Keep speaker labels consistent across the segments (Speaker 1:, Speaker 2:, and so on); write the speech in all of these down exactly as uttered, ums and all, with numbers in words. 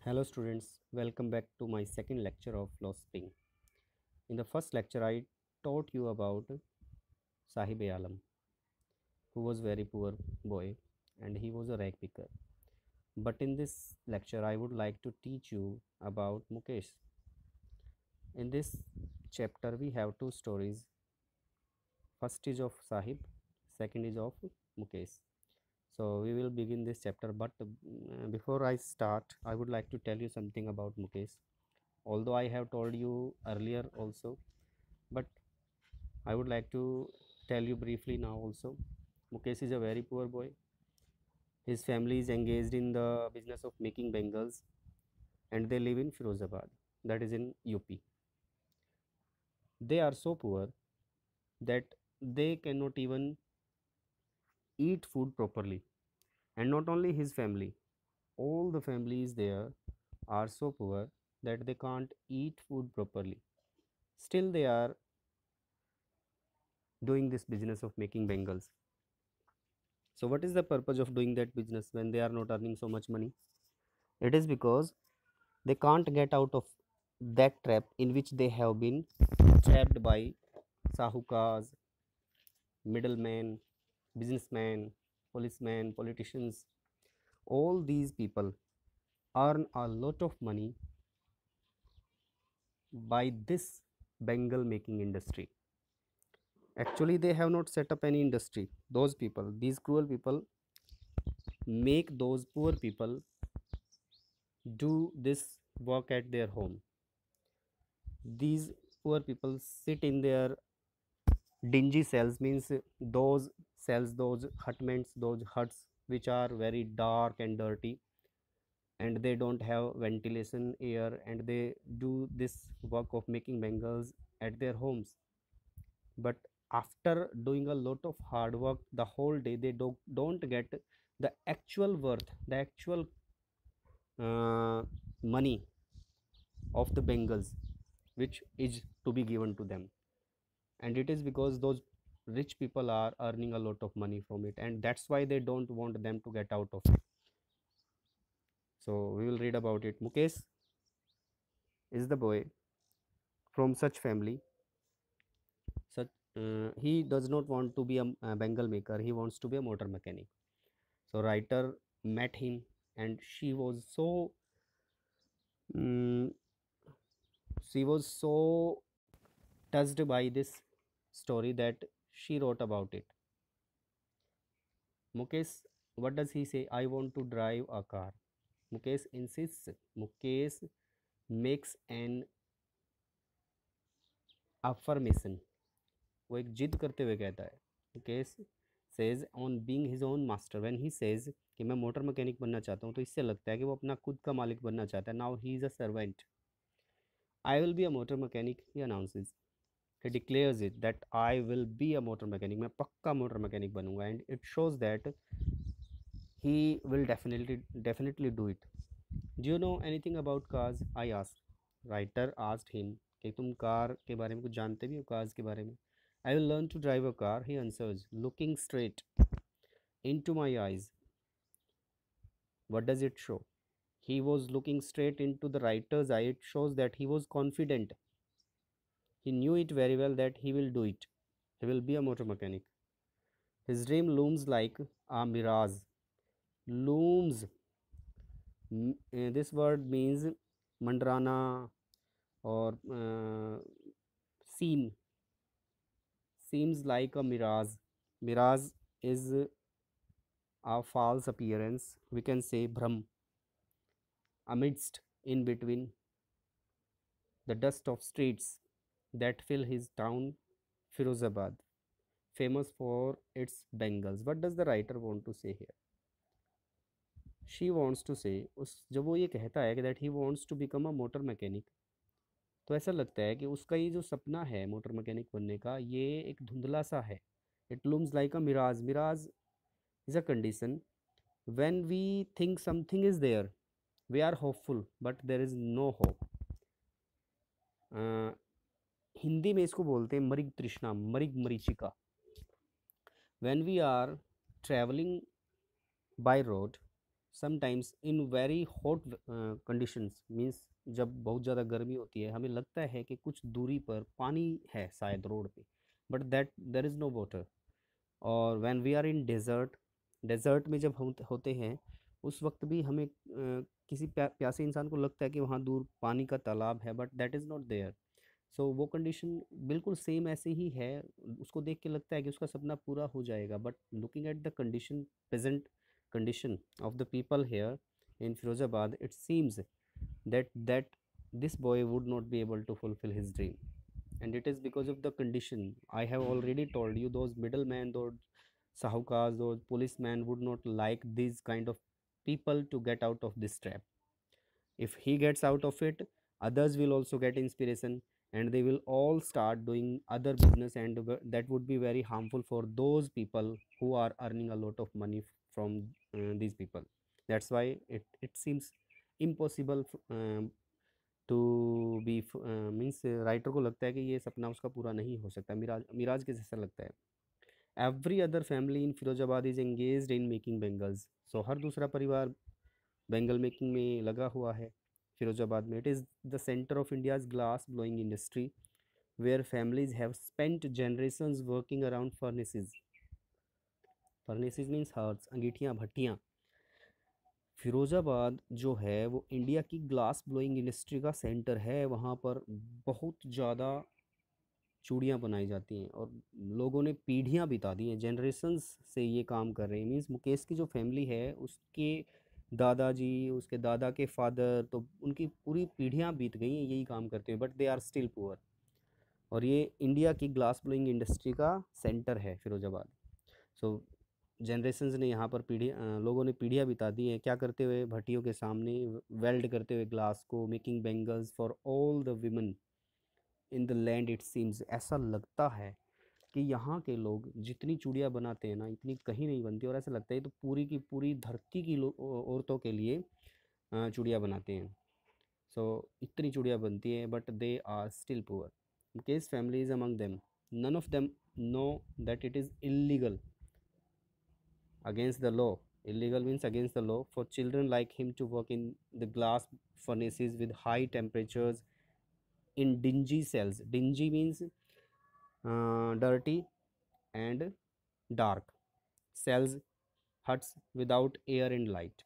Speaker 1: Hello students, welcome back to my second lecture of philosophy. In the first lecture I taught you about Sahib Alam, who was very poor boy and he was a rag picker. But in this lecture I would like to teach you about Mukesh. In this chapter we have two stories. First is of Sahib, second is of Mukesh. So we will begin this chapter, but uh, before I start I would like to tell you something about Mukesh. Although I have told you earlier also, but I would like to tell you briefly now also. Mukesh is a very poor boy. His family is engaged in the business of making bangles and they live in Firozabad, that is in U P. They are so poor that they cannot even eat food properly. And not only his family, all the families there are so poor that they can't eat food properly. Still, they are doing this business of making bangles. So, what is the purpose of doing that business when they are not earning so much money? It is because they can't get out of that trap in which they have been trapped by sahukars, middlemen, businessmen, policemen, politicians. All these people earn a lot of money by this Bengal making industry. Actually, they have not set up any industry. Those people, these cruel people, make those poor people do this work at their home. These poor people sit in their dingy cells, means those cells, those hutments, those huts which are very dark and dirty, and they don't have ventilation air, and they do this work of making bangles at their homes. But after doing a lot of hard work the whole day, they do, don't get the actual worth, the actual uh, money of the bangles which is to be given to them. And it is because those rich people are earning a lot of money from it, and that's why they don't want them to get out of it. So we will read about it. Mukesh is the boy from such family. Such uh, he does not want to be a, a bangle maker, he wants to be a motor mechanic. So writer met him and she was so mm, she was so touched by this story that she wrote about it. Mukesh, what does he say? I want to drive a car. Mukesh insists. Mukesh makes an affirmation. वो एक जिद करते हुए कहता है. Mukesh says on being his own master. When he says कि मैं motor mechanic बनना चाहता हूँ, तो इससे लगता है कि वो अपना खुद का मालिक बनना चाहता है. Now he is a servant. I will be a motor mechanic, he announces. he declares it that I will be a motor mechanic. मैं पक्का motor mechanic बनूंगा. And it shows that he will definitely definitely do it. Do you know anything about cars? I asked. Writer asked him कि तुम car के बारे में कुछ जानते भी हो, कार्स के बारे में. I will learn to drive a car, he answers, looking straight into my eyes. What does it show? He was looking straight into the writer's eye. It shows that he was confident. He knew it very well that he will do it. He will be a motor mechanic. His dream looms like a mirage. Looms. M- uh, this word means mandrana or uh, seem. Seems like a mirage. Mirage is a false appearance. We can say Brahm. Amidst, in between, the dust of streets that fill his town, Firozabad, famous for its bangles. What does the writer want to say here? She wants to say, उस जब वो ये कहता है कि that he wants to become a motor mechanic, तो ऐसा लगता है कि उसका ये जो सपना है मोटर मैकेनिक बनने का, ये एक धुंधला सा है. It looms like a mirage. Mirage is a condition when we think something is there, we are hopeful but there is no hope. uh, Hindi में इसको बोलते हैं मरिग तृष्णा, मरिग मरीचिका. When we are traveling by road, sometimes in very hot conditions, means जब बहुत ज़्यादा गर्मी होती है हमें लगता है कि कुछ दूरी पर पानी है शायद रोड पे, but that there is no water. और when we are in desert, desert में जब हम होते हैं उस वक्त भी हमें अ, किसी प्या, प्यासे इंसान को लगता है कि वहाँ दूर पानी का तालाब है, but that is not there. So वो कंडीशन बिल्कुल सेम ऐसे ही है। उसको देख के लगता है कि उसका सपना पूरा हो जाएगा, but looking at the condition, present condition of the people here in Firozabad, it seems that that this boy would not be able to fulfill his dream. And it is because of the condition. I have already told you, those middlemen, those sahukars, those policemen would not like these kind of people to get out of this trap. If he gets out of it, others will also get inspiration, and they will all start doing other business, and that would be very harmful for those people who are earning a lot of money from uh, these people. That's why it it seems impossible um, to be means writer को लगता है कि ये सपना उसका पूरा नहीं हो सकता, मिराज मिराज के जैसा लगता है। Every other family in Firozabad is engaged in making bangles. So हर दूसरा परिवार बेंगल मेकिंग में लगा हुआ है फिरोजाबाद में। It is the centre of India's glass blowing industry, where families have spent generations working around furnaces. Furnaces means hearths, अंगीठियाँ, भट्टियाँ। फिरोज़ाबाद जो है वो इंडिया की ग्लास ब्लोइंग इंडस्ट्री का सेंटर है। वहाँ पर बहुत ज़्यादा चूड़ियाँ बनाई जाती हैं और लोगों ने पीढ़ियाँ बिता दी हैं, जनरेशंस से ये काम कर रहे हैं। मीन्स मुकेश की जो फैमिली है उसके दादाजी, उसके दादा के फादर, तो उनकी पूरी पीढ़ियाँ बीत गई हैं यही काम करते हुए, but they are still poor. और ये इंडिया की ग्लास ब्लोइंग इंडस्ट्री का सेंटर है फिरोज़ाबाद। सो जनरेशंस ने यहाँ पर पीढ़ी अ, लोगों ने पीढ़ियाँ बिता दी हैं, क्या करते हुए, भट्टियों के सामने वेल्ड करते हुए ग्लास को, making bangles for all the women in the land. It seems, ऐसा लगता है कि यहाँ के लोग जितनी चूड़ियाँ बनाते हैं ना, इतनी कहीं नहीं बनती, और ऐसा लगता है तो पूरी की पूरी धरती की लो- औ- औरतों के लिए अ, चूड़ियाँ बनाते हैं। सो इतनी चूड़ियाँ बनती हैं, but they are still poor. Case family is among them, none of them know that it is illegal, against the law. Illegal means against the law for children like him to work in the glass furnaces with high temperatures in dingy cells. Dingy means uh, dirty and dark. Cells, huts without air and light.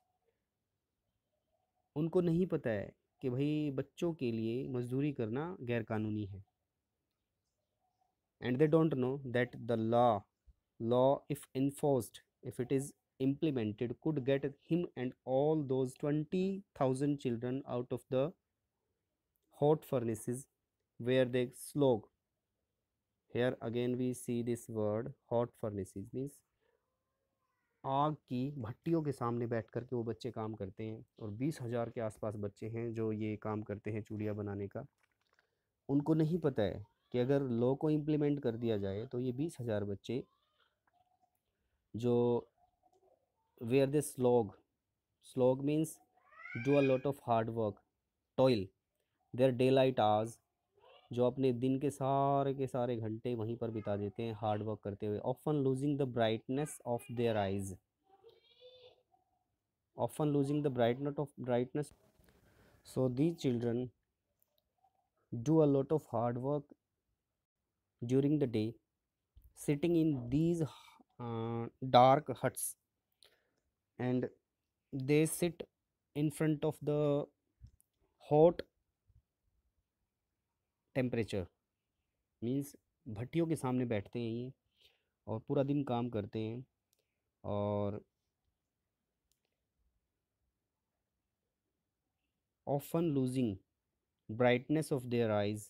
Speaker 1: उनको नहीं पता है कि भाई बच्चों के लिए मजदूरी करना गैर कानूनी है। And they don't know that the law law if enforced, if it is implemented, could get him and all those twenty thousand children out of the hot furnaces where they slog. Here again we see this word hot furnaces means आग की भट्टियों के सामने बैठ कर के वो बच्चे काम करते हैं। और बीस हज़ार के आसपास बच्चे हैं जो ये काम करते हैं चूड़ियाँ बनाने का। उनको नहीं पता है कि अगर लॉ को इम्प्लीमेंट कर दिया जाए तो ये बीस हज़ार बच्चे जो where they slog, slog means do a lot of hard work, toil, their daylight hours, जो अपने दिन के सारे के सारे घंटे वहीं पर बिता देते हैं हार्ड वर्क करते हुए। Often losing the brightness of their eyes, often losing the brightness of brightness. So these children do a lot of hard work during the day, sitting in these uh, dark huts, and they sit in front of the hot temperature, means भट्टियों के सामने बैठते हैं ये और पूरा दिन काम करते हैं। और often losing brightness of their eyes,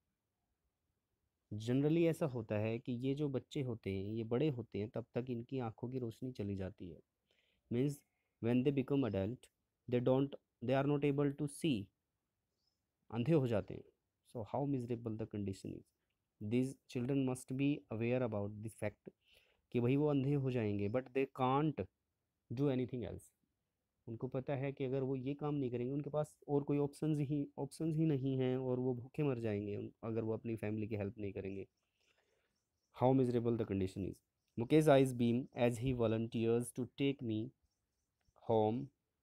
Speaker 1: generally ऐसा होता है कि ये जो बच्चे होते हैं ये बड़े होते हैं तब तक इनकी आंखों की रोशनी चली जाती है। Means when they become adult they don't they are not able to see, अंधे हो जाते हैं। So how miserable the condition is, this children must be aware about this fact कि भाई वो अंधे हो जाएंगे, but they can't do anything else. उनको पता है कि अगर वो ये काम नहीं करेंगे उनके पास और कोई ऑप्शंस ही ऑप्शंस ही नहीं हैं और वो भूखे मर जाएंगे अगर वो अपनी फैमिली की हेल्प नहीं करेंगे। How miserable the condition is. Mukesh eyes beam as he volunteers to take me home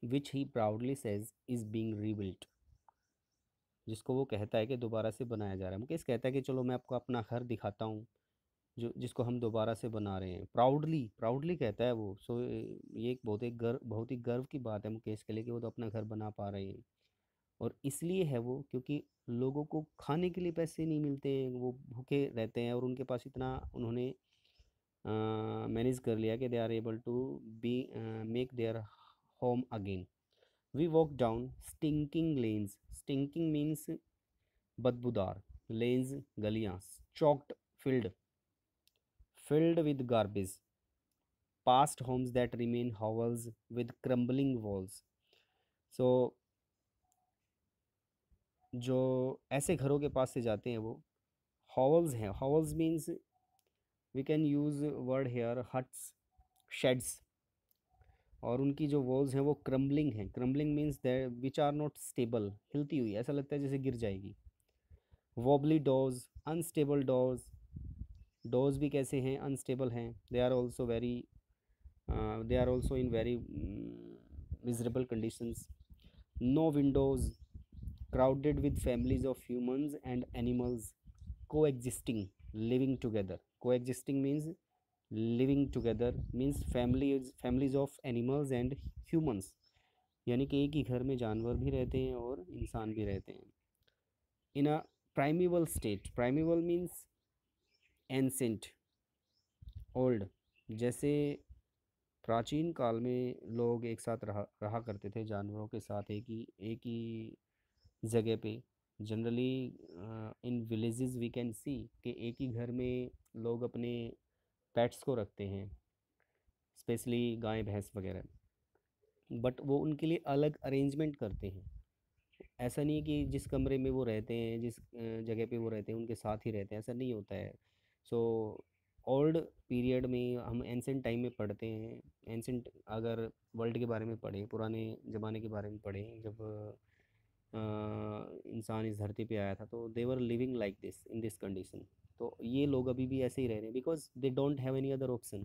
Speaker 1: which he proudly says is being rebuilt, जिसको वो कहता है कि दोबारा से बनाया जा रहा है। मुकेश कहता है कि चलो मैं आपको अपना घर दिखाता हूँ जो जिसको हम दोबारा से बना रहे हैं। प्राउडली प्राउडली कहता है वो। सो ये एक बहुत एक गर्व बहुत ही गर्व की बात है मुकेश के लिए कि वो तो अपना घर बना पा रहे हैं। और इसलिए है वो क्योंकि लोगों को खाने के लिए पैसे नहीं मिलते हैं, वो भूखे रहते हैं और उनके पास इतना उन्होंने मैनेज कर लिया कि they are able to be make their home again. We walk down stinking lanes, stinking means बदबूदार, लेन्स गलियाँ, choked filled filled with garbage, past homes that remain hovels with crumbling walls. So जो ऐसे घरों के पास से जाते हैं वो hovels हैं। hovels means we can use word here huts, sheds, और उनकी जो वॉल्स हैं वो क्रम्बलिंग हैं। Crumbling means that which are not stable, हिलती हुई, ऐसा लगता है जैसे गिर जाएगी। Wobbly doors, unstable doors, doors भी कैसे हैं, अनस्टेबल हैं। They are also very they are also in very miserable conditions. No windows, crowded with families of humans and animals coexisting, living together. Coexisting means living together, means families families of animals and humans, यानी कि एक ही घर में जानवर भी रहते हैं और इंसान भी रहते हैं। In a primeval state, primeval means ancient, old, जैसे प्राचीन काल में लोग एक साथ रहा रहा करते थे जानवरों के साथ एक ही एक ही जगह पे। Generally in villages we can see कि एक ही घर में लोग अपने पेट्स को रखते हैं, स्पेशली गाय भैंस वगैरह। बट वो उनके लिए अलग अरेंजमेंट करते हैं। ऐसा नहीं है कि जिस कमरे में वो रहते हैं, जिस अ, जगह पे वो रहते हैं उनके साथ ही रहते हैं, ऐसा नहीं होता है। सो ओल्ड पीरियड में हम एंसेंट टाइम में पढ़ते हैं, एंसेंट अगर वर्ल्ड के बारे में पढ़ें, पुराने ज़माने के बारे में पढ़ें, जब अ, इंसान इस धरती पे आया था तो they were living like this in this condition. तो ये लोग अभी भी ऐसे ही रह रहे हैं because they don't have any other option.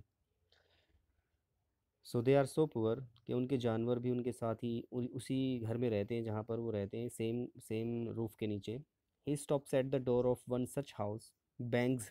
Speaker 1: So they are so poor कि उनके जानवर भी उनके साथ ही उ- उसी घर में रहते हैं जहाँ पर वो रहते हैं, सेम सेम रूफ के नीचे। He stops at the door of one such house, bangs,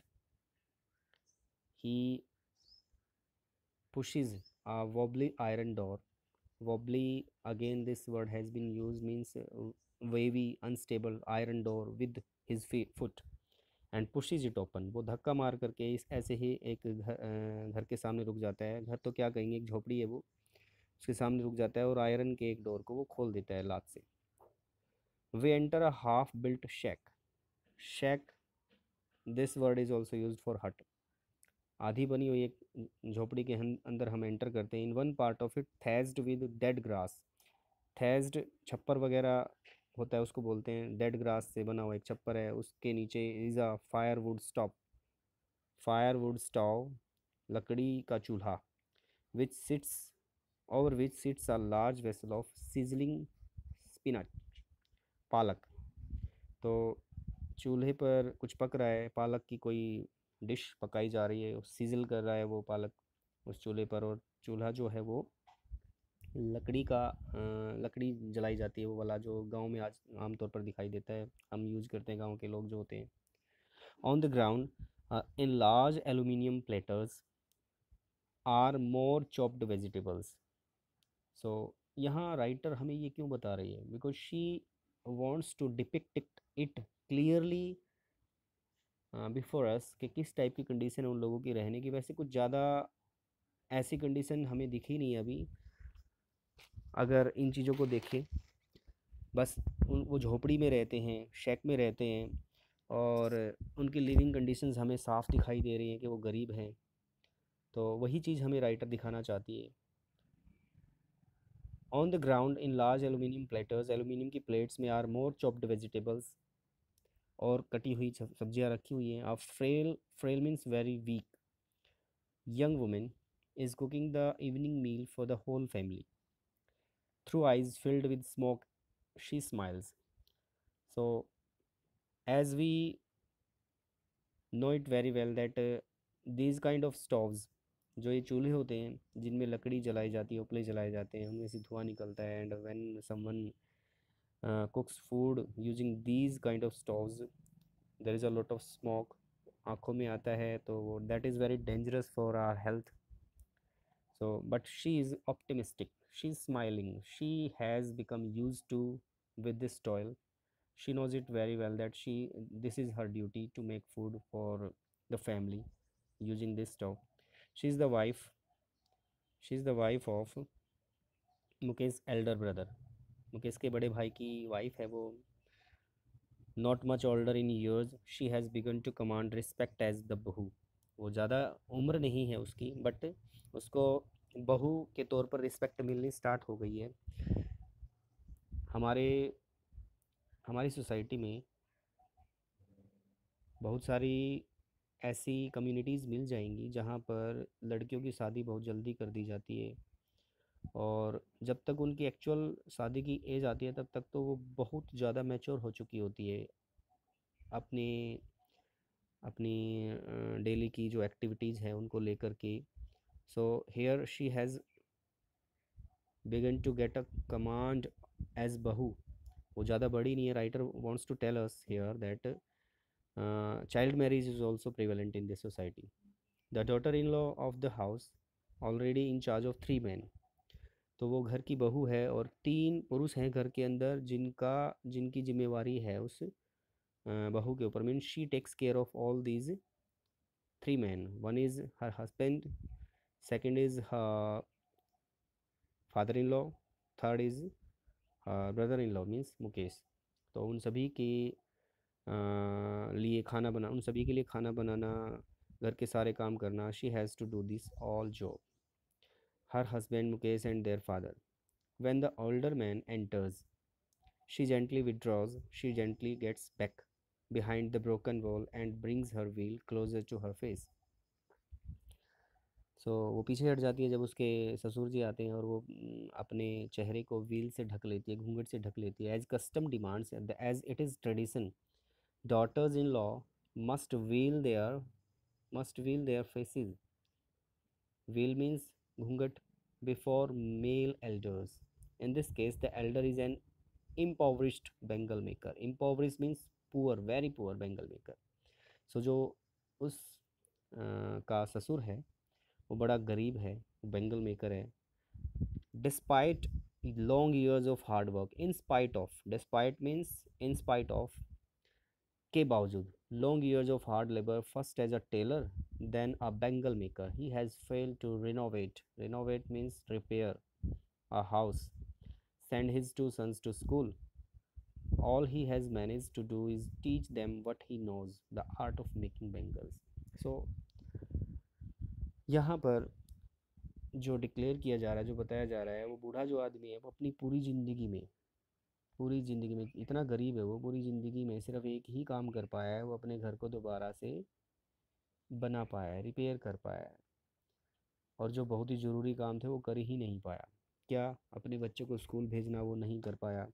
Speaker 1: he pushes a wobbly iron door. Wobbly, again this word has been used, means uh, wavy, unstable iron door with his feet, foot, and pushes it open. वो धक्का मार करके इस ऐसे ही एक घर अ, घर के सामने रुक जाता है। घर तो क्या कहेंगे, एक झोपड़ी है वो, उसके सामने रुक जाता है और आयरन के एक डोर को वो खोल देता है लात से। We enter a half built shack, shack this word is also use for hut. आधी बनी हुई एक झोपड़ी के हन- अंदर हम एंटर करते हैं। In one part of it thatched with dead grass, thatched छप्पर वगैरह होता है उसको बोलते हैं, डेड ग्रास से बना हुआ एक छप्पर है। उसके नीचे is a firewood stove, firewood stove, लकड़ी का चूल्हा, which sits over which sits a large vessel of sizzling spinach, पालक। तो चूल्हे पर कुछ पक रहा है, पालक की कोई डिश पकाई जा रही है, सीजल कर रहा है वो पालक उस चूल्हे पर। और चूल्हा जो है वो लकड़ी का अ, लकड़ी जलाई जाती है, वो वाला जो गांव में आज आमतौर पर दिखाई देता है, हम यूज़ करते हैं गांव के लोग जो होते हैं। On the ground in large aluminium platters are more chopped vegetables. So यहाँ राइटर हमें ये क्यों बता रही है, because she wants to depict it it clearly before us कि किस टाइप की कंडीशन है उन लोगों की रहने की। वैसे कुछ ज़्यादा ऐसी कंडीशन हमें दिखी नहीं अभी, अगर इन चीज़ों को देखें। बस उन वो झोपड़ी में रहते हैं, शेक में रहते हैं, और उनकी लिविंग कंडीशंस हमें साफ दिखाई दे रही हैं कि वो गरीब हैं। तो वही चीज़ हमें राइटर दिखाना चाहती है। On the ground in large aluminium platters, aluminium की प्लेट्स में आर मोर चॉप्ड वेजिटेबल्स, और कटी हुई सब्जियां रखी हुई हैं। अब frail, frail means very weak, young women is cooking the evening meal for the whole family. Through eyes filled with smoke, she smiles. So, as we know it very well that uh, these kind of stoves जो ये चूल्हे होते हैं जिनमें लकड़ी जलाई जाती है, उपले जलाए जाते हैं, उनमें से धुआं निकलता है। And when someone cooks food using these kind of stoves, there is a lot of smoke, आँखों में आता है, तो that is very dangerous for our health. So but she is optimistic, she's smiling, she has become used to with this toil. She knows it very well that she this is her duty to make food for the family using this stove. She's the wife, she's the wife of Mukesh elder brother, Mukesh के बड़े भाई की wife है वो। Not much older in years, she has begun to command respect as the bahu. वो ज़्यादा उम्र नहीं है उसकी, बट उसको बहू के तौर पर रिस्पेक्ट मिलनी स्टार्ट हो गई है। हमारे हमारी सोसाइटी में बहुत सारी ऐसी कम्युनिटीज़ मिल जाएंगी जहाँ पर लड़कियों की शादी बहुत जल्दी कर दी जाती है, और जब तक उनकी एक्चुअल शादी की एज आती है तब तक तो वो बहुत ज़्यादा मैच्योर हो चुकी होती है अपनी अपनी डेली की जो एक्टिविटीज़ हैं उनको लेकर के। So here she has begun to get a command as bahu. वो ज़्यादा बड़ी नहीं है। Writer wants to tell us here that child marriage is also prevalent in this society. The daughter in law of the house already in charge of three man. तो वो घर की बहू है और तीन पुरुष हैं घर के अंदर जिनका जिनकी जिम्मेवारी है उस अ, बहू के ऊपर। Mean she takes care of all these three man. One is her husband, second is her father in law, third is brother in law means Mukesh. तो उन सभी के अ, लिए खाना बना उन सभी के लिए खाना बनाना, घर के सारे काम करना। She has to do this all job, her husband Mukesh and their father. When the older man enters, she gently withdraws, she gently gets back behind the broken wall and brings her wheel closer to her face. So so, वो पीछे हट जाती है जब उसके ससुर जी आते हैं और वो न, अपने चेहरे को व्हील से ढक लेती है, घूंघट से ढक लेती है। As custom demands, as it is tradition, daughters in law must veil their must veil their faces. Veil means घूंघट before male elders. In this case, the elder is an impoverished Bengal maker. Impoverished means poor, very poor Bengal maker. So जो उस अ, का ससुर है वो बड़ा गरीब है, बेंगल मेकर है। Despite long years of hard work, in spite of, despite means in spite of, के बावजूद, long years of hard labour, first as a tailor then a bangle maker, he has failed to renovate, renovate means repair a house, send his two sons to school. All he has managed to do is teach them what he knows, the art of making bangles. So यहाँ पर जो declare किया जा रहा है, जो बताया जा रहा है, वो बूढ़ा जो आदमी है वो अपनी पूरी ज़िंदगी में पूरी ज़िंदगी में इतना गरीब है, वो पूरी ज़िंदगी में सिर्फ एक ही काम कर पाया है, वो अपने घर को दोबारा से बना पाया है, रिपेयर कर पाया है। और जो बहुत ही ज़रूरी काम थे वो कर ही नहीं पाया। क्या? अपने बच्चों को स्कूल भेजना वो नहीं कर पाया।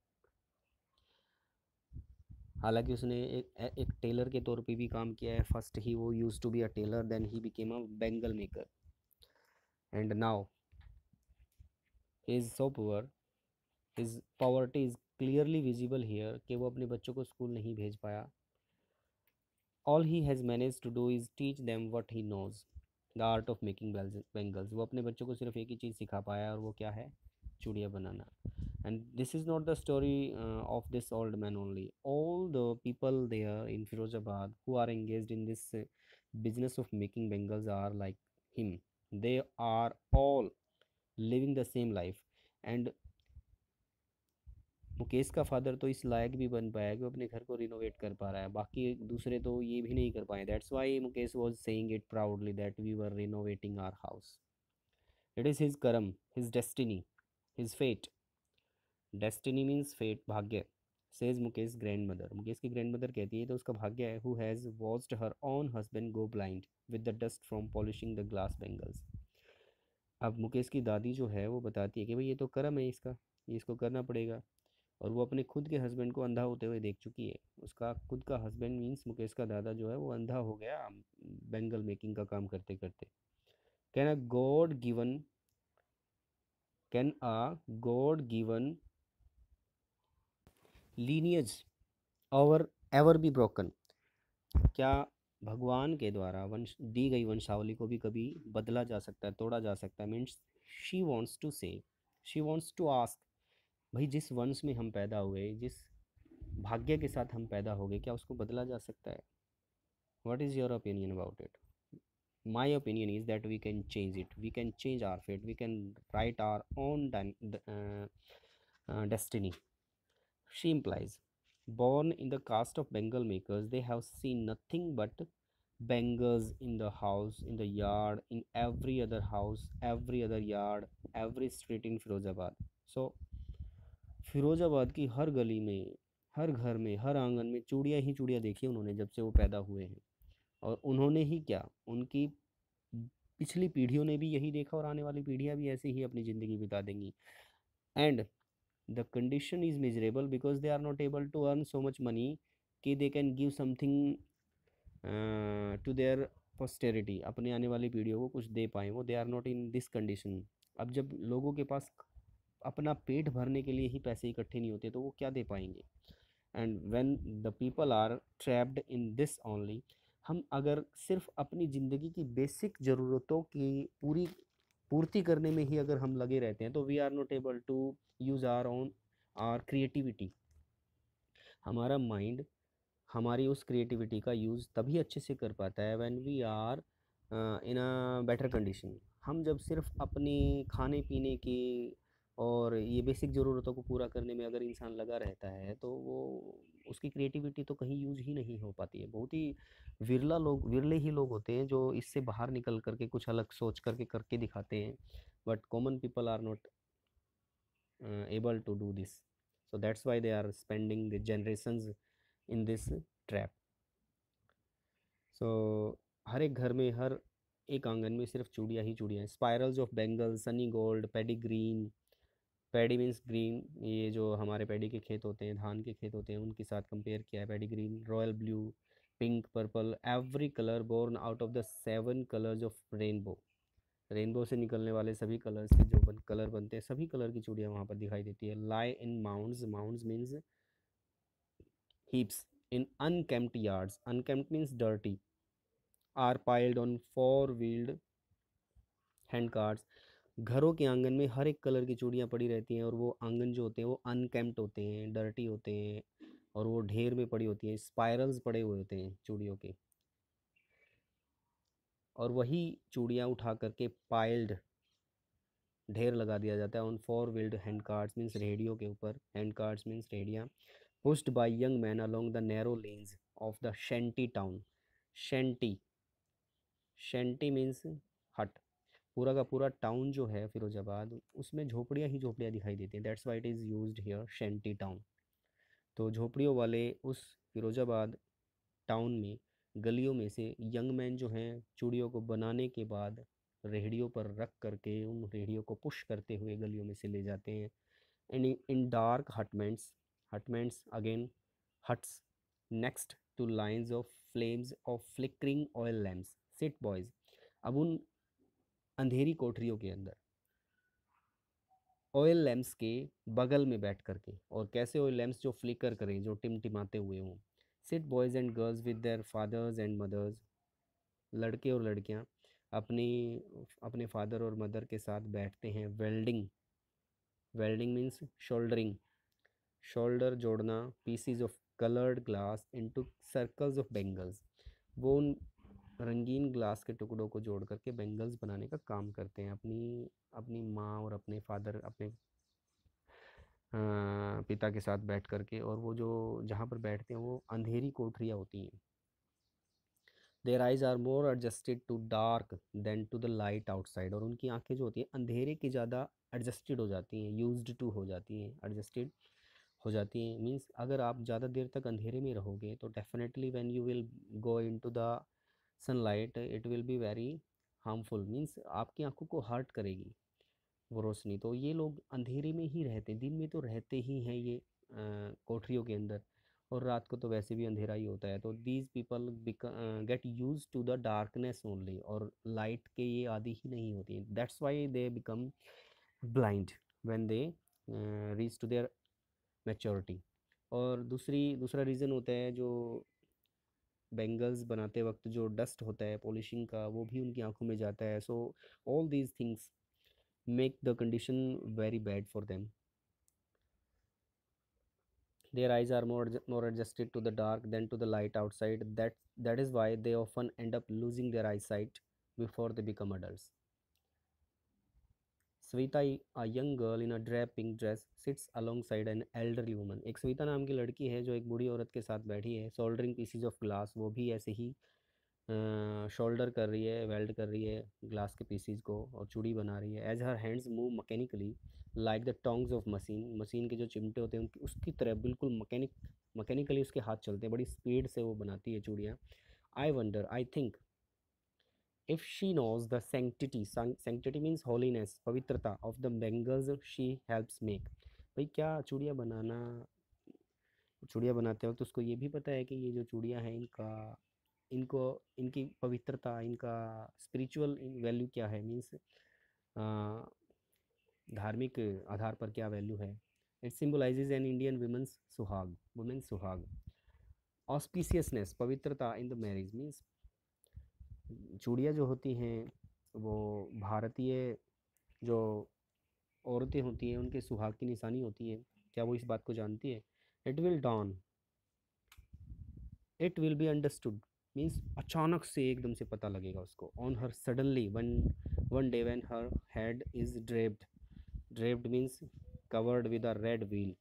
Speaker 1: हालांकि उसने एक एक टेलर के तौर पे भी काम किया है। फर्स्ट ही वो use to be a tailor, then he became a bangle maker, and now he is so poor, his poverty is clearly visible here कि वो अपने बच्चों को स्कूल नहीं भेज पाया। All he has manage to do is teach them what he knows, the art of making bangles. वो अपने बच्चों को सिर्फ एक ही चीज़ सिखा पाया और वो क्या है? चूड़ियाँ बनाना। And this is not the story uh, of this old man only. All the people there in Firozabad who are engaged in this uh, business of making bangles are like him. They are all living the same life. And Mukesh का father तो इस लायक भी बन पाया कि वो अपने घर को रिनोवेट कर पा रहा है, बाकी दूसरे तो ये भी नहीं कर पाए। That's why Mukesh was saying it proudly that we were renovating our house. It is his karma, his destiny, his fate. Destiny means fate, भाग्य। Says Mukesh grandmother, Mukesh की ग्रैंड मदर कहती है तो उसका भाग्य है। Who has watched her own husband go blind with the dust from polishing the glass bangles. अब मुकेश की दादी जो है वो बताती है कि भाई ये तो कर्म है इसका, ये इसको करना पड़ेगा। और वो अपने खुद के हस्बैंड को अंधा होते हुए देख चुकी है। उसका खुद का हस्बैंड मीन्स मुकेश का दादा जो है वो अंधा हो गया बेंगल मेकिंग का काम करते करते। Can a god given can a god given lineage और एवर बी ब्रोकन? क्या भगवान के द्वारा वंश दी गई वंशावली को भी कभी बदला जा सकता है, तोड़ा जा सकता है? Means she wants to say she wants to ask, भाई जिस वंश में हम पैदा हुए, जिस भाग्य के साथ हम पैदा हो गए, क्या उसको बदला जा सकता है? What is your opinion about it? My opinion is that we can change it, we can change our fate, we can write our own din- uh, uh, destiny. She implies, born in the caste of Bengal makers, they have seen nothing but bangers in the house, in the yard, in every other house, every other yard, every street in Firozabad. So Firozabad की हर गली में, हर घर में, हर आंगन में चूड़ियाँ ही चूड़ियाँ देखी उन्होंने जब से वो पैदा हुए हैं। और उन्होंने ही क्या, उनकी पिछली पीढ़ियों ने भी यही देखा और आने वाली पीढ़ियाँ भी ऐसे ही अपनी ज़िंदगी बिता देंगी। And the condition is miserable because they are not able to earn so much money कि they can give something to their posterity, अपने आने वाली पीढ़ियों को कुछ दे पाएँ वो। They are not in this condition. अब जब लोगों के पास अपना पेट भरने के लिए ही पैसे इकट्ठे नहीं होते तो वो क्या दे पाएंगे? And when the people are trapped in this only, हम अगर सिर्फ अपनी ज़िंदगी की बेसिक ज़रूरतों की पूरी पूर्ति करने में ही अगर हम लगे रहते हैं तो we are not able to use our own our creativity. हमारा माइंड हमारी उस क्रिएटिविटी का यूज़ तभी अच्छे से कर पाता है when we are in a better condition. हम जब सिर्फ अपनी खाने पीने की और ये बेसिक ज़रूरतों को पूरा करने में अगर इंसान लगा रहता है तो वो उसकी क्रिएटिविटी तो कहीं यूज ही नहीं हो पाती है। बहुत ही विरला लोग विरले ही लोग होते हैं जो इससे बाहर निकल करके कुछ अलग सोच करके करके दिखाते हैं। But common people are not able to do this, so that's why they are spending the generations in this trap. So हर एक घर में, हर एक आंगन में सिर्फ चूड़ियाँ ही चूड़ियाँ हैं। Spirals of bangle, sunny gold, paddy green, paddy means green, ये जो हमारे पैडी के खेत होते हैं, धान के खेत होते हैं, उनके साथ कंपेयर किया है paddy green. Royal blue, pink, purple, every colour born out of the seven colours of rainbow. Rainbow से निकलने वाले सभी कलर से जो बन, कलर बनते हैं, सभी कलर की चूड़ियाँ वहाँ पर दिखाई देती है। Lie in mounds, mounds means heaps in unkempt yards, unkempt means dirty, are piled on four wheeled hand carts। घरों के आंगन में हर एक कलर की चूड़ियाँ पड़ी रहती हैं और वो आंगन जो होते हैं वो अनकेम्प्ट होते हैं, डर्टी होते हैं और वो ढेर में पड़ी होती हैं। स्पायरल्स पड़े हुए होते हैं चूड़ियों के, और वही चूड़ियाँ उठा करके पाइल्ड, ढेर लगा दिया जाता है। On four wheeled hand carts means रेडियो के ऊपर, हैंड कार्ट्स मीन्स रेडियाँ। Pushed by young man along the narrow lanes of the shanty town. Shanty, shanty means hut. पूरा का पूरा टाउन जो है फिरोजाबाद, उसमें झोपड़ियाँ ही झोपड़ियाँ दिखाई देती हैं। That's why it is used here shanty town. तो झोपड़ियों वाले उस फिरोजाबाद टाउन में, गलियों में से यंग मैन जो हैं चूड़ियों को बनाने के बाद रेहड़ियों पर रख करके उन रेहड़ियों को पुश करते हुए गलियों में से ले जाते हैं। And in dark hutments, hutments again huts next to lines of flames of flickering oil lamps sit boys. अब उन अंधेरी कोठरियों के अंदर ऑयल लैम्प्स के बगल में बैठ करके, और कैसे ऑयल लैम्प्स जो फ्लिकर करें, जो टिमटिमाते हुए हों। Sit boys and girls with their fathers and mothers, लड़के और लड़कियां अपनी अपने फादर और मदर के साथ बैठते हैं। Welding, welding means soldering, solder जोड़ना। Pieces of coloured glass into circles of bangles, वो उन रंगीन ग्लास के टुकड़ों को जोड़ करके बेंगल्स बनाने का काम करते हैं। अपनी अपनी माँ और अपने फादर, अपने अ, पिता के साथ बैठ करके, और वो जो जहाँ पर बैठते हैं वो अंधेरी कोठरियाँ होती हैं। Their eyes are more adjusted to dark than to the light outside, और उनकी आंखें जो होती हैं अंधेरे की ज़्यादा एडजस्टेड हो जाती हैं, यूज्ड टू हो जाती हैं, एडजस्टेड हो जाती हैं। मीन्स अगर आप ज़्यादा देर तक अंधेरे में रहोगे तो definitely when you will go into the sunlight it will be very harmful, means आपकी आंखों को हर्ट करेगी वो रोशनी। तो ये लोग अंधेरे में ही रहते हैं, दिन में तो रहते ही हैं ये अ, कोठरियों के अंदर, और रात को तो वैसे भी अंधेरा ही होता है, तो these people get use to the darkness only, और लाइट के ये आदि ही नहीं होती, that's why they become blind when they reach to their maturity. और दूसरी दूसरा रीज़न होता है, जो बेंगल्स बनाते वक्त जो डस्ट होता है पॉलिशिंग का, वो भी उनकी आंखों में जाता है। So all these things make the condition very bad for them. Their eyes are more more adjusted to the dark than to the light outside. That that is why they often end up losing their eyesight before they become adults. Sveta, a young girl in a drab pink dress, sits alongside an elderly woman. एक स्विता नाम की लड़की है जो एक बूढ़ी औरत के साथ बैठी है, सोल्डरिंग पीसीज ऑफ ग्लास, वो भी ऐसे ही शोल्डर कर रही है, वेल्ड कर रही है ग्लास के पीसीज को और चूड़ी बना रही है। As her hands move mechanically like the tongs of machine, machine के जो चिमटे होते हैं उनकी उसकी तरह बिल्कुल मैकेनिक मैकेनिकली उसके हाथ चलते हैं, बड़ी स्पीड से वो बनाती है चूड़ियाँ। I wonder, I think if she knows the sanctity, sanctity means holiness, पवित्रता of the bangles she helps make. भाई क्या चूड़ियाँ बनाना, चूड़ियाँ बनाते वक्त उसको ये भी पता है कि ये जो चूड़ियाँ हैं इनका इनको इनकी पवित्रता, इनका स्पिरिचुअल वैल्यू क्या है, मीन्स धार्मिक आधार पर क्या वैल्यू है। It symbolises an Indian women's सुहाग, वुमेन्स सुहाग। ऑस्पिशियसनेस, पवित्रता इन द मैरिज, मीन्स चूड़ियाँ जो होती हैं वो भारतीय जो औरतें होती हैं उनके सुहाग की निशानी होती है। क्या वो इस बात को जानती है? It will dawn, it will be understood, means अचानक से एकदम से पता लगेगा उसको। On her suddenly one one day when her head is draped, draped means covered with a red veil,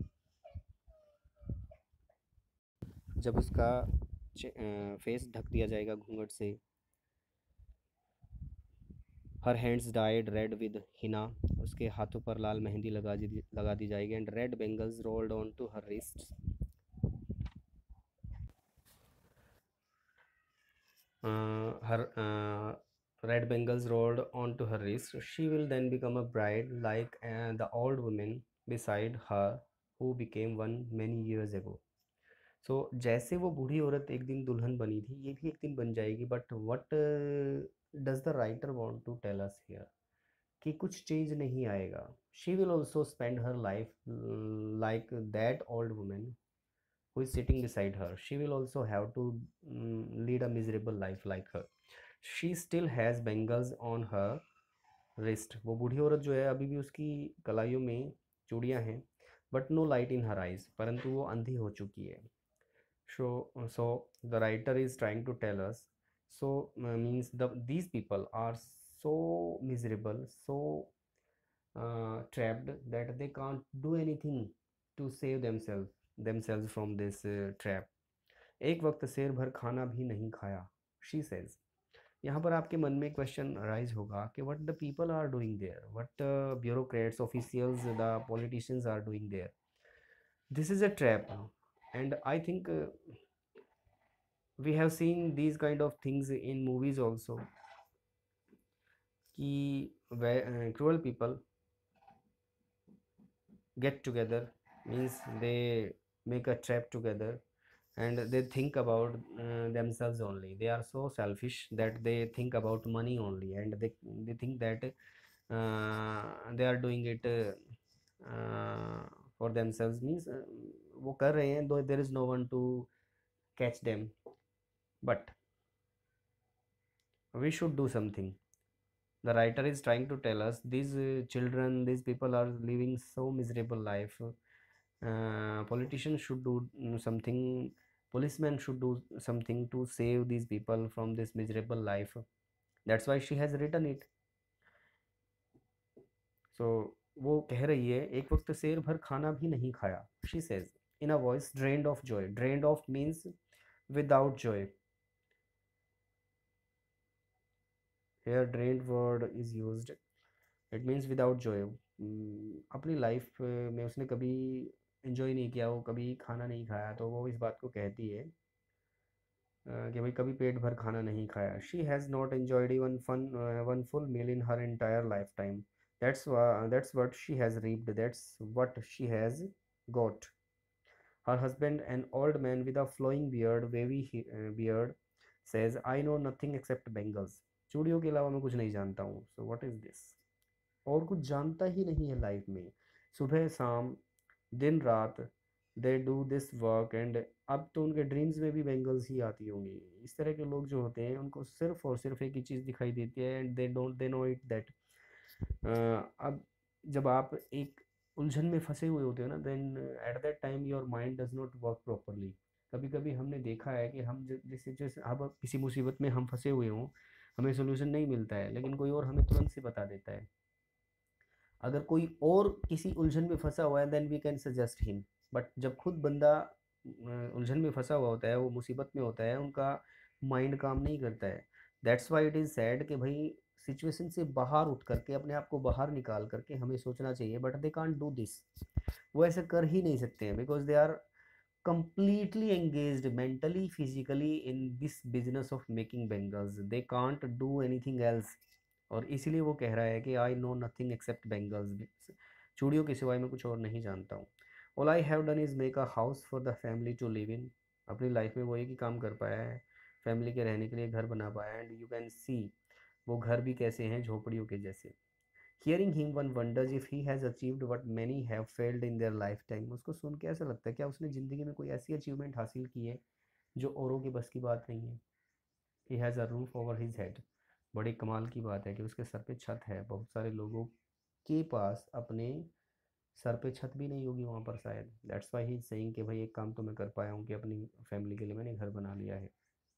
Speaker 1: जब उसका फेस ढक दिया जाएगा घूंघट से। Her hands dyed red with henna, उसके हाथों पर लाल मेहंदी लगा दी लगा दी जाएगी। And red bangles rolled on to her wrists, uh, her uh, red bangles rolled onto her wrist. She will then become a bride like uh, the old woman beside her who became one many years ago. So जैसे वो बूढ़ी औरत एक दिन दुल्हन बनी थी, ये भी एक दिन बन जाएगी। But what does the writer want to tell us here, कि कुछ चेंज नहीं आएगा। She will also spend her life like that old women who is sitting beside her. She will also have to mm, lead a miserable life like her. She still has bangles on her wrist. वो बूढ़ी औरत जो है अभी भी उसकी कलाइयों में चूड़ियाँ हैं, but no light in her eyes, परंतु वो अंधी हो चुकी है। So, so the writer is trying to tell us, so uh, means the these people are so miserable, so uh, trapped that they can't do anything to save themselves themselves from this uh, trap. एक वक्त शेर भर खाना भी नहीं खाया, she says. यहाँ पर आपके मन में क्वेश्चन राइज होगा कि what the people are doing there, what bureaucrats, officials, the politicians are doing there. This is a trap, and I think we have seen these kind of things in movies also, कि cruel people get together, means they make a trap together, and they think about uh, themselves only. They are so selfish that they think about money only, and they they think that uh, they are doing it uh, uh, for themselves, means uh, वो कर रहे हैं, though there is no one to catch them, but we should do something. The writer is trying to tell us these uh, children, these people are living so miserable life. Uh, politicians should do mm, something, policemen should do something to save these people from this miserable life. That's why she has written it. So वो कह रही है एक वक्त शेर भर खाना भी नहीं खाया, she says in a voice drained of joy. Drained of means without joy. Here drained word is used, it means without joy. अपनी लाइफ में उसने कभी इन्जॉय नहीं किया, वो कभी खाना नहीं खाया, तो वो इस बात को कहती है कि भाई कभी पेट भर खाना नहीं खाया। She has not enjoyed even fun one full meal in her entire life time. That's that's what she has reaped, that's what she has got. Her husband, an old man with a flowing beard, wavy he- uh, beard, says, I know nothing except bangles. चूड़ियों के अलावा मैं कुछ नहीं जानता हूँ. So what is this? और कुछ जानता ही नहीं है लाइफ में. सुबह शाम दिन रात they do this work and अब तो उनके ड्रीम्स में भी बेंगल्स ही आती होंगी. इस तरह के लोग जो होते हैं उनको सिर्फ और सिर्फ एक ही चीज़ दिखाई देती है and they don't they know it that. अब जब आप एक उलझन में फंसे हुए होते हो ना, then at that time your mind does not work properly. कभी कभी हमने देखा है कि हम ज- जैसे जैसे अब किसी मुसीबत में हम फंसे हुए हों, हमें सोल्यूशन नहीं मिलता है, लेकिन कोई और हमें तुरंत से बता देता है. अगर कोई और किसी उलझन में फंसा हुआ है then we can suggest him. But जब खुद बंदा अ, उलझन में फंसा हुआ होता है, वो मुसीबत में होता है, उनका माइंड काम नहीं करता है. That's why it is said कि भाई सिचुएशन से बाहर उठ करके अपने आप को बाहर निकाल करके हमें सोचना चाहिए, but they can't do this. वो ऐसे कर ही नहीं सकते हैं because they are completely engaged mentally physically in this business of making bangles. They can't do anything else. और इसीलिए वो कह रहा है कि I know nothing except bangles. चूड़ियों के सिवाय मैं कुछ और नहीं जानता हूँ. All I have done is make a house for the family to live in. अपनी लाइफ में वो एक ही काम कर पाया है, फैमिली के रहने के लिए घर बना पाया है. एंड यू कैन सी वो घर भी कैसे हैं, झोपड़ियों के जैसे. Hearing him one wonders if he has achieved what many have failed in their life time. उसको सुन के ऐसा लगता है क्या उसने ज़िंदगी में कोई ऐसी अचीवमेंट हासिल की है जो औरों के बस की बात नहीं है. He has a roof over his head. बड़ी कमाल की बात है कि उसके सर पे छत है. बहुत सारे लोगों के पास अपने सर पे छत भी नहीं होगी वहाँ पर शायद. That's why he is saying कि भाई एक काम तो मैं कर पाया हूँ कि अपनी फैमिली के लिए मैंने घर बना लिया है.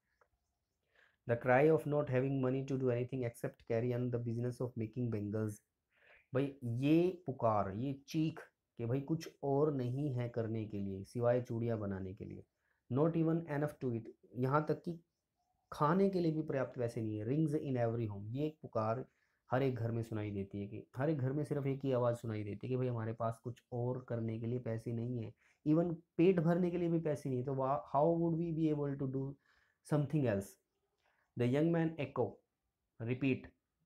Speaker 1: The cry of not having money to do anything except carry on the business of making bangles. भाई ये पुकार, ये चीख कि भाई कुछ और नहीं है करने के लिए सिवाय चूड़ियाँ बनाने के लिए. Not even enough to it. यहाँ तक कि खाने के लिए भी पर्याप्त पैसे नहीं है. Rings in every home. ये एक पुकार हर एक घर में सुनाई देती है कि हर एक घर में सिर्फ एक ही आवाज़ सुनाई देती है कि भाई हमारे पास कुछ और करने के लिए पैसे नहीं है. इवन पेट भरने के लिए भी पैसे नहीं है, तो how would we be able to do something else. The young man echo repeat.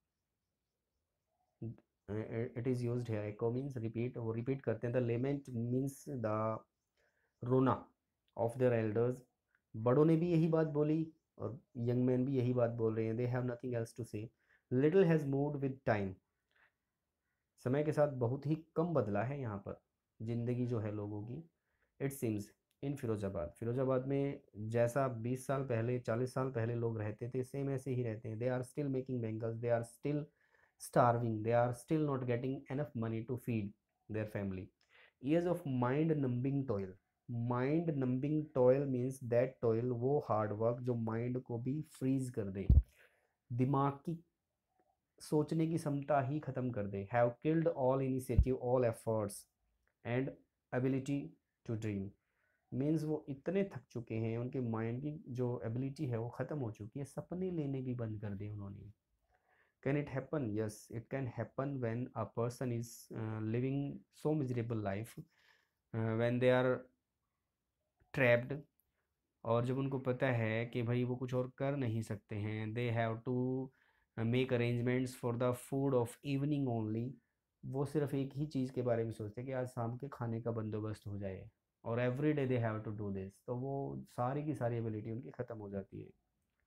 Speaker 1: It is used here. Echo means repeat. वो रिपीट करते हैं. द लेमेंट मीन्स द रोना ऑफ देयर एल्डर्स. बड़ों ने भी यही बात बोली और यंग मैन भी यही बात बोल रहे हैं. They have nothing else to say. Little has moved with time. समय के साथ बहुत ही कम बदला है यहाँ पर ज़िंदगी जो है लोगों की. It seems in Firozabad. Firozabad में जैसा बीस साल पहले चालीस साल पहले लोग रहते थे सेम ऐसे ही रहते हैं. They are still making bangles. They are still starving. They are still not getting enough money to feed their family. Years of mind numbing toil. Mind numbing toil means that toil, वो hard work जो mind को भी freeze कर दे, दिमाग की सोचने की क्षमता ही खत्म कर दे. Have killed all initiative all efforts and ability to dream. Means वो इतने थक चुके हैं, उनके माइंड की जो एबिलिटी है वो ख़त्म हो चुकी है, सपने लेने भी बंद कर दिए उन्होंने. Can it happen? Yes, it can happen when a person is uh, living so miserable life, uh, when they are trapped. और जब उनको पता है कि भाई वो कुछ और कर नहीं सकते हैं, they have to make arrangements for the food of evening only. वो सिर्फ एक ही चीज़ के बारे में सोचते हैं कि आज शाम के खाने का बंदोबस्त हो जाए. और every day they have to do this. तो वो सारी की सारी एबिलिटी उनकी ख़त्म हो जाती है.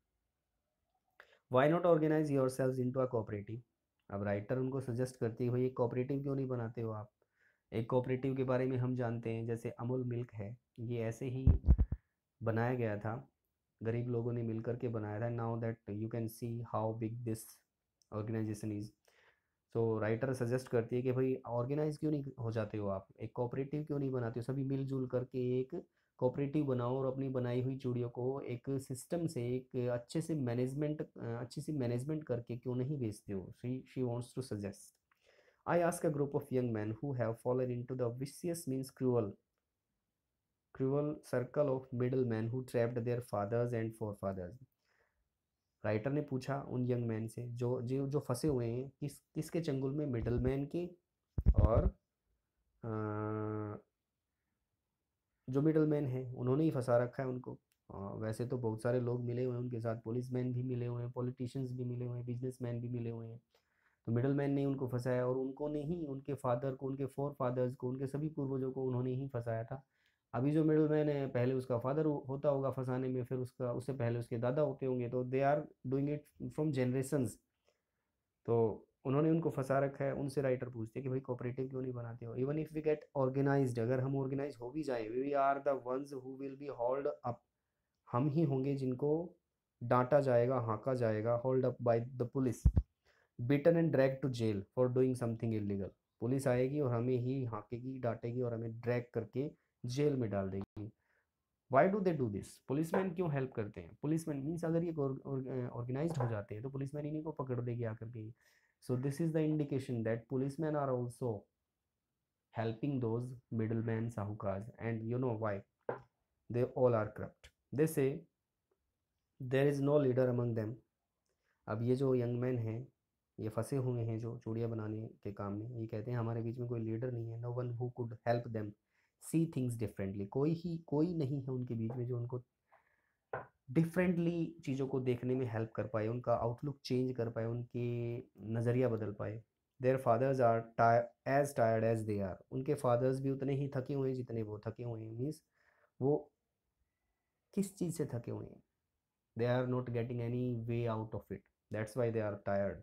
Speaker 1: Why not organise yourselves into a cooperative. अब राइटर उनको सजेस्ट करती है भाई एक कोऑपरेटिव क्यों नहीं बनाते हो आप. एक कोऑपरेटिव के बारे में हम जानते हैं, जैसे अमूल मिल्क है, ये ऐसे ही बनाया गया था, गरीब लोगों ने मिल करके बनाया था. Now that you can see how big this organisation is. So writer suggest करती है कि भाई ऑर्गेनाइज क्यों नहीं हो जाते हो आप, एक कोऑपरेटिव क्यों नहीं बनाते हो, सभी मिलजुल करके एक कोऑपरेटिव बनाओ और अपनी बनाई हुई चूड़ियों को एक सिस्टम से, एक अच्छे से मैनेजमेंट अच्छी सी मैनेजमेंट करके क्यों नहीं बेचते हो. She she wants to suggest. I ask a group of young man who have fallen into the vicious means cruel cruel circle of middle man who trapped their fathers and forefathers. Writer ने पूछा उन young man से जो जो जो फंसे हुए हैं किस किसके चंगुल में, मिडल मैन के और अ, जो मिडल मैन है उन्होंने ही फंसा रखा है उनको. अ, वैसे तो बहुत सारे लोग मिले हुए हैं उनके साथ, पुलिस मैन भी मिले हुए हैं, पॉलिटिशियंस भी मिले हुए हैं, बिजनेस मैन भी मिले हुए हैं. तो मिडल मैन ने उनको फंसाया और उनको नहीं, उनके फादर को, उनके फोर फादर्स को, उनके सभी पूर्वजों को उन्होंने ही फंसाया था. अभी जो मिडल मैन है पहले उसका फादर होता होगा फंसाने में, फिर उसका उससे पहले उसके दादा होते होंगे, तो they are doing it from generations. तो उन्होंने उनको फंसा रखा है। उनसे राइटर पूछते हैं कि भाई कोऑपरेटिव क्यों नहीं बनाते हो। Even if we get organised, अगर हम ऑर्गेनाइज हो भी जाए, we are the ones who will be hold up, हम ही होंगे जिनको डांटा जाएगा, हाँका जाएगा, hold up by the police, beaten and drag to jail for doing something illegal. Police आएगी और हमें ही हाँकेगी, डांटेगी और हमें ड्रैग करके जेल में डाल देगी। Why do they do this? Policeman क्यों हेल्प करते हैं? पुलिसमैन मीन्स अगर ये ऑर्गेनाइज हो जाते हैं तो पुलिसमैन इन्हीं को पकड़ देगी आकर के। So this is the indication that policemen are also helping those middlemen sahukars, and you know why? They all are corrupt. They say there is no leader among them. अब ये जो यंग मैन हैं, ये फंसे हुए हैं जो चूड़ियाँ बनाने के काम में, ये कहते हैं हमारे बीच में कोई लीडर नहीं है। No one who could help them see things differently. कोई ही कोई नहीं है उनके बीच में जो उनको डिफरेंटली चीज़ों को देखने में हेल्प कर पाए, उनका आउटलुक चेंज कर पाए, उनके नज़रिया बदल पाए। Their fathers are as tired as they are. उनके फादर्स भी उतने ही थके हुए हैं जितने वो थके हुए हैं। मीन्स वो किस चीज़ से थके हुए हैं? They are not getting any way out of it, that's why they are tired.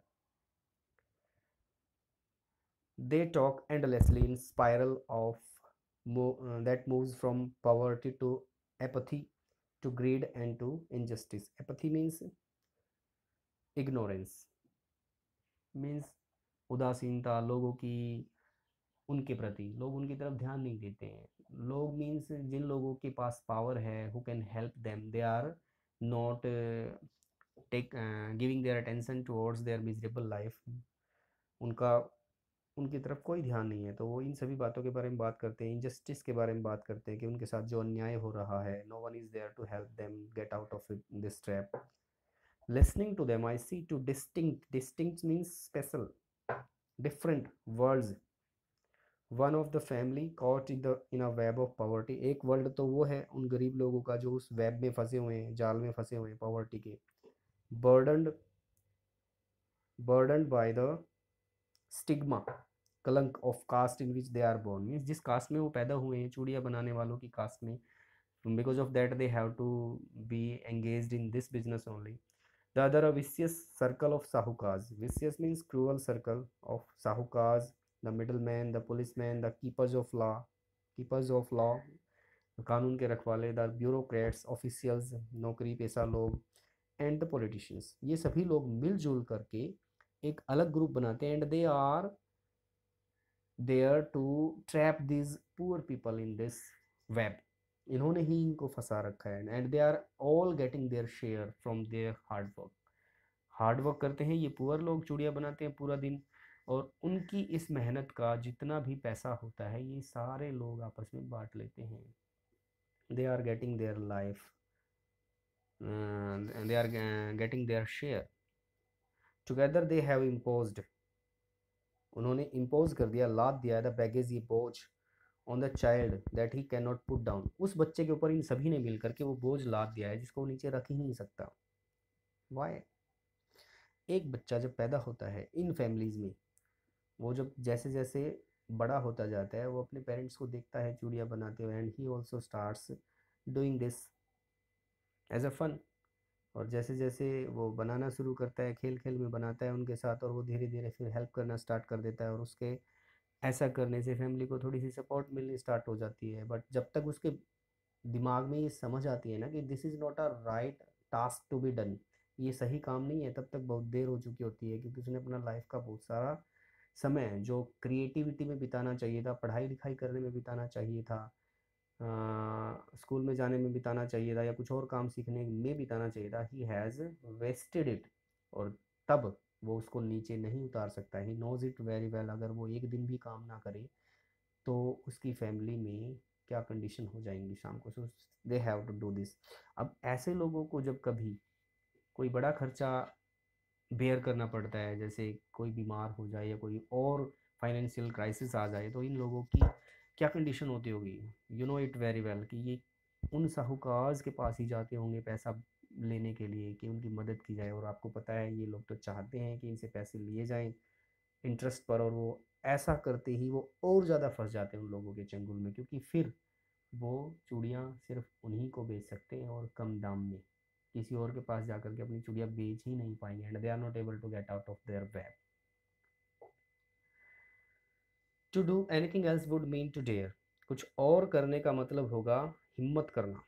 Speaker 1: They talk endlessly in spiral of mo- uh, that moves from poverty to apathy to greed and to injustice. Apathy means ignorance, means उदासीनता लोगों की, उनके प्रति लोग उनकी तरफ ध्यान नहीं देते हैं। लोग मीन्स जिन लोगों के पास पावर है, who can help them, they are not take giving their attention towards their miserable life. उनका उनकी तरफ कोई ध्यान नहीं है। तो वो इन सभी बातों के बारे में बात करते हैं, इनजस्टिस के बारे में बात करते हैं कि उनके साथ जो अन्याय हो रहा है, no one is there to help them get out of this trap. Listening to them, I see two distinct, distinct means special, different worlds. One of the family caught in the in a web of poverty. एक world तो वो है उन गरीब लोगों का जो उस वेब में फंसे हुए हैं, जाल में फंसे हुए हैं पॉवर्टी के। burdened burdened by the stigma, कलंक of caste in which they are born, means जिस कास्ट में वो पैदा हुए हैं, चूड़ियाँ बनाने वालों की कास्ट में, because of that they have to be engaged in this business only. The other, a vicious circle of sahukars. Vicious means cruel circle of sahukars, the middlemen, the policemen, the keepers of law, keepers of law, कानून के रखवाले, the bureaucrats, officials, नौकरी पेशा लोग, and the politicians. ये सभी लोग मिलजुल करके एक अलग ग्रुप बनाते हैं, and they are there to trap these poor people in this web. इन्होंने ही इनको फंसा रखा है, and they are all getting their share from their hard work. Hard work करते हैं ये पुअर लोग, चूड़ियाँ बनाते हैं पूरा दिन, और उनकी इस मेहनत का जितना भी पैसा होता है ये सारे लोग आपस में बांट लेते हैं। They are getting their life, they are getting their share together. They have imposed, उन्होंने इम्पोज कर दिया, लाद दिया द बैगेज, ये बोझ, on the child that he can not put down. उस बच्चे के ऊपर इन सभी ने मिल करके वो बोझ लाद दिया है जिसको वो नीचे रख ही नहीं सकता। वाई? एक बच्चा जब पैदा होता है इन फैमिलीज़ में, वो जब जैसे जैसे बड़ा होता जाता है वो अपने पेरेंट्स को देखता है चूड़ियाँ बनाते हुए, and he also starts doing this as a fun. और जैसे जैसे वो बनाना शुरू करता है, खेल खेल में बनाता है उनके साथ, और वो धीरे धीरे फिर हेल्प करना स्टार्ट कर देता है, और उसके ऐसा करने से फैमिली को थोड़ी सी सपोर्ट मिलनी स्टार्ट हो जाती है। बट जब तक उसके दिमाग में ये समझ आती है ना कि this is not a right task to be done, ये सही काम नहीं है, तब तक बहुत देर हो चुकी होती है, क्योंकि उसने अपना लाइफ का बहुत सारा समय जो क्रिएटिविटी में बिताना चाहिए था, पढ़ाई लिखाई करने में बिताना चाहिए था, स्कूल में जाने में बिताना चाहिए था, या कुछ और काम सीखने में बिताना चाहिए था, ही हैज़ वेस्टेड इट। और तब वो उसको नीचे नहीं उतार सकता। He knows it very well, अगर वो एक दिन भी काम ना करे तो उसकी फैमिली में क्या कंडीशन हो जाएंगी शाम को। So they have to do this. अब ऐसे लोगों को जब कभी कोई बड़ा खर्चा बेयर करना पड़ता है, जैसे कोई बीमार हो जाए या कोई और फाइनेंशियल क्राइसिस आ जाए, तो इन लोगों की क्या कंडीशन होती होगी? You know it very well कि ये उन साहूकार के पास ही जाते होंगे पैसा लेने के लिए कि उनकी मदद की जाए। और आपको पता है ये लोग तो चाहते हैं कि इनसे पैसे लिए जाएं इंटरेस्ट पर, और वो ऐसा करते ही वो और ज़्यादा फंस जाते हैं उन लोगों के चंगुल में, क्योंकि फिर वो चूड़ियाँ सिर्फ उन्हीं को बेच सकते हैं और कम दाम में, किसी और के पास जाकर के अपनी चूड़ियाँ बेच ही नहीं पाएंगे, and they are not able to get out of their web. To do anything else would mean to dare, कुछ और करने का मतलब होगा हिम्मत करना,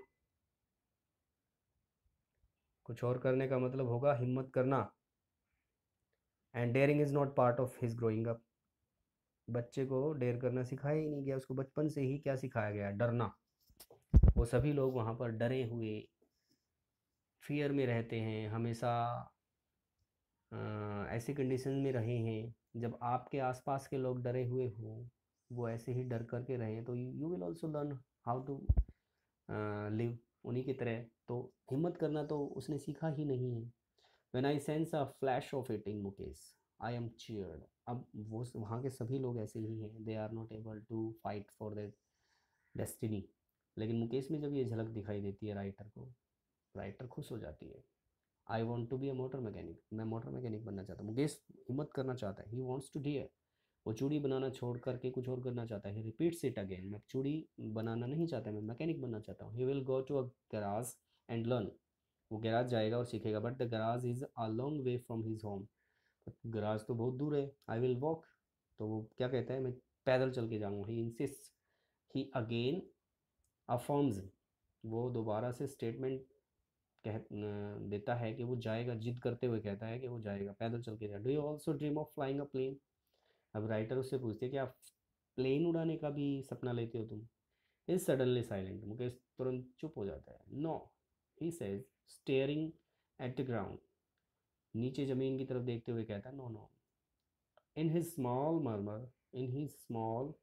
Speaker 1: कुछ और करने का मतलब होगा हिम्मत करना। And daring is not part of his growing up, बच्चे को डेयर करना सिखाया ही नहीं गया, उसको बचपन से ही क्या सिखाया गया, डरना। वो सभी लोग वहाँ पर डरे हुए, फियर में रहते हैं हमेशा, अ, ऐसी कंडीशन में रहे हैं। जब आपके आसपास के लोग डरे हुए हों, वो ऐसे ही डर करके रहें, तो you will also learn how to live उन्हीं की तरह। तो हिम्मत करना तो उसने सीखा ही नहीं है। When I sense a flash of it in Mukesh I am cheered, अब वो वहाँ के सभी लोग ऐसे ही हैं, they are not able to fight for their destiny. लेकिन मुकेश में जब ये झलक दिखाई देती है राइटर को, राइटर खुश हो जाती है। I want to be a motor mechanic, मैं मोटर मैकेनिक बनना चाहता हूँ। मुकेश हिम्मत करना चाहता है, ही वॉन्ट्स टू डियर, वो चूड़ी बनाना छोड़ करके कुछ और करना चाहता है। रिपीट्स इट अगेन, मैं चूड़ी बनाना नहीं चाहता, मैं मैकेनिक बनना चाहता हूँ। He will go to a garage and learn, वो गैराज जाएगा और सीखेगा, but the garage is a long way from his home, garage तो बहुत दूर है। आई विल वॉक, तो वो क्या कहता है, मैं पैदल चल के जाऊँगा। He insist, he again affirms, वो दोबारा से स्टेटमेंट कह न- देता है कि वो जाएगा, जिद करते हुए कहता है कि वो जाएगा, पैदल चल के जाएगा। Do you also dream of flying a plane, अब राइटर उससे पूछते हैं कि आप प्लेन उड़ाने का भी सपना लेते हो तुम। इज सडनली साइलेंट, मुकेश तुरंत चुप हो जाता है। No, he says staring at the ground, नीचे ज़मीन की तरफ देखते हुए कहता है, no no. In his small murmur, in his small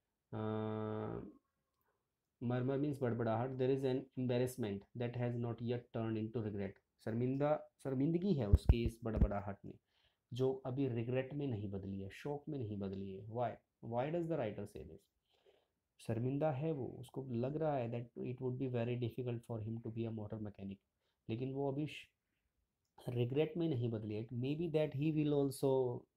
Speaker 1: murmur means बड़बड़ाहट, there is an embarrassment that has not yet turn into regret, शर्मिंदा शर्मिंदगी है उसकी इस बड़बड़ाहट में, जो अभी रिग्रेट में नहीं बदली है, शोक में नहीं बदली है। Why, why does the writer say this, शर्मिंदा है वो, उसको लग रहा है that it would be very difficult for him to be a motor mechanic, लेकिन वो अभी रिग्रेट में नहीं बदली है। Maybe that he will also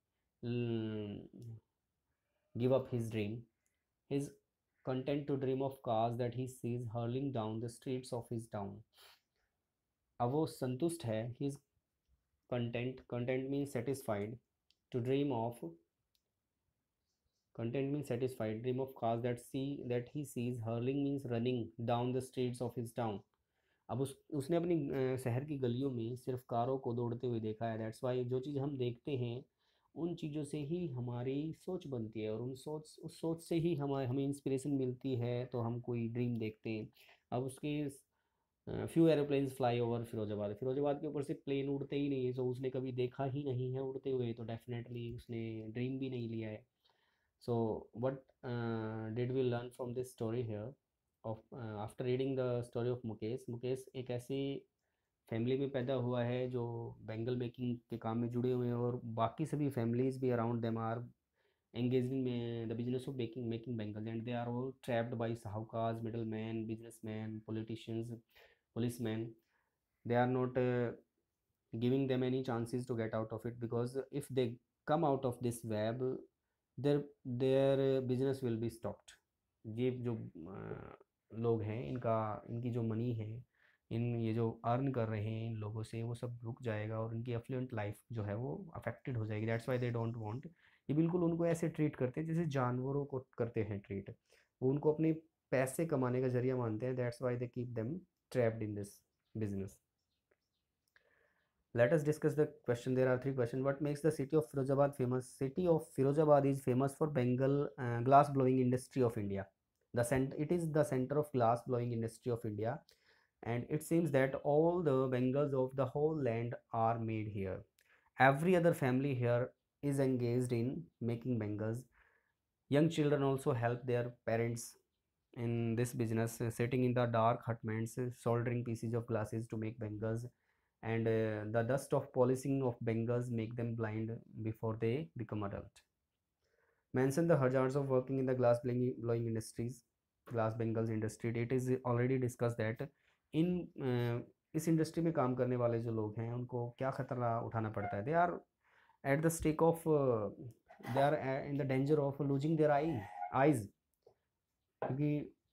Speaker 1: give up his dream, his content to dream of cars that he sees hurling down the streets of his town। अब वो संतुष्ट है, his content, content means satisfied, to dream of, content means satisfied, dream of cars that see that he sees hurling means running down the streets of his town। अब उस उसने अपनी अ, शहर की गलियों में सिर्फ कारों को दौड़ते हुए देखा है। दैट्स वाई जो चीज़ हम देखते हैं उन चीज़ों से ही हमारी सोच बनती है, और उन सोच उस सोच से ही हमारे हमें इंस्पिरेशन मिलती है, तो हम कोई ड्रीम देखते हैं। अब उसके few aeroplanes fly over Firozabad, Firozabad के ऊपर से प्लेन उड़ते ही नहीं है, तो उसने कभी देखा ही नहीं है उड़ते हुए, तो डेफिनेटली उसने ड्रीम भी नहीं लिया है। So what did we learn from this story here of after reading the story of Mukesh, Mukesh एक ऐसी फैमिली में पैदा हुआ है जो बैंगल मेकिंग के काम में जुड़े हुए हैं, और बाकी सभी फैमिलीज भी around them are engaging in the business of making making bangles, and they are all trapped by sahukars, middlemen, businessmen, politicians, policemen. They are not uh, giving them any chances to get out of it, because if they come out of this web, their their business will be stopped। ये जो अ, लोग हैं, इनका इनकी जो money है, इन ये जो अर्न कर रहे हैं इन लोगों से, वो सब रुक जाएगा, और इनकी एफ्लुएंट लाइफ जो है वो अफेक्टेड हो जाएगी। That's why they don't want, ये बिल्कुल उनको ऐसे ट्रीट करते हैं जैसे जानवरों को करते हैं ट्रीट, वो उनको अपने पैसे कमाने का जरिया मानते हैं। That's why they keep them trapped in this business. Let us discuss the question. There are three questions. What makes the city of Firozabad famous? City of Firozabad is famous for Bengal uh, glass blowing industry of India. The cent it is the center of glass blowing industry of India, and it seems that all the Bengals of the whole land are made here. Every other family here is engaged in making Bengals. Young children also help their parents in this business, uh, sitting in the dark hutments, uh, soldering pieces of glasses to make Bengals, and uh, the dust of polishing of Bengals make them blind before they become adult. Mention the hazards of working in the glass blowing, blowing industries, glass Bengals industry. It is already discussed that in uh, इस industry में काम करने वाले जो लोग हैं उनको क्या खतरा उठाना पड़ता है। They are at the stake of, they are in the danger of losing their eye eyes, क्योंकि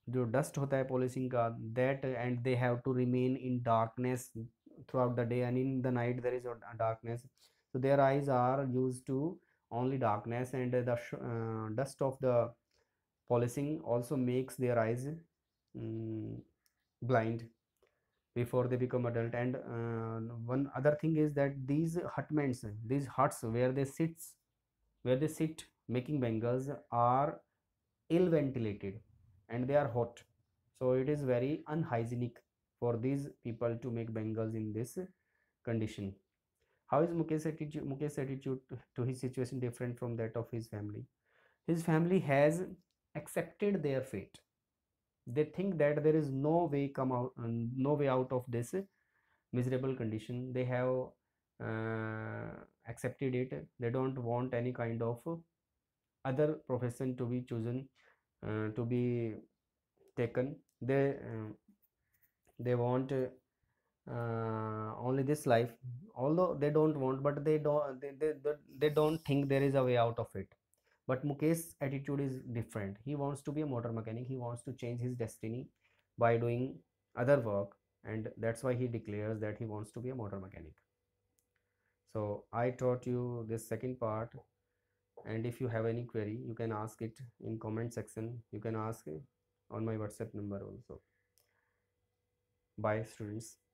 Speaker 1: जो डस्ट होता है पॉलिशिंग का, that and they have to remain in darkness throughout the day and in the night there is darkness, so their eyes are used to only darkness, and the uh, dust of the polishing also makes their eyes mm, blind before they become adult. And uh, one other thing is that these hutments, these huts where they sit, where they sit making bangles, are ill ventilated and they are hot, so it is very unhygienic for these people to make bangles in this condition. How is Mukesh attitude, Mukesh attitude to his situation different from that of his family? His family has accepted their fate. They think that there is no way come out, um, no way out of this miserable condition. They have uh, accepted it. They don't want any kind of other profession to be chosen, uh, to be taken. They uh, they want uh, only this life, although they don't want, but they don't they, they, they, they don't think there is a way out of it. But Mukesh's attitude is different. He wants to be a motor mechanic. He wants to change his destiny by doing other work, and that's why he declares that he wants to be a motor mechanic. So I taught you this second part, and if you have any query, you can ask it in comment section. You can ask on my WhatsApp number also. Bye students.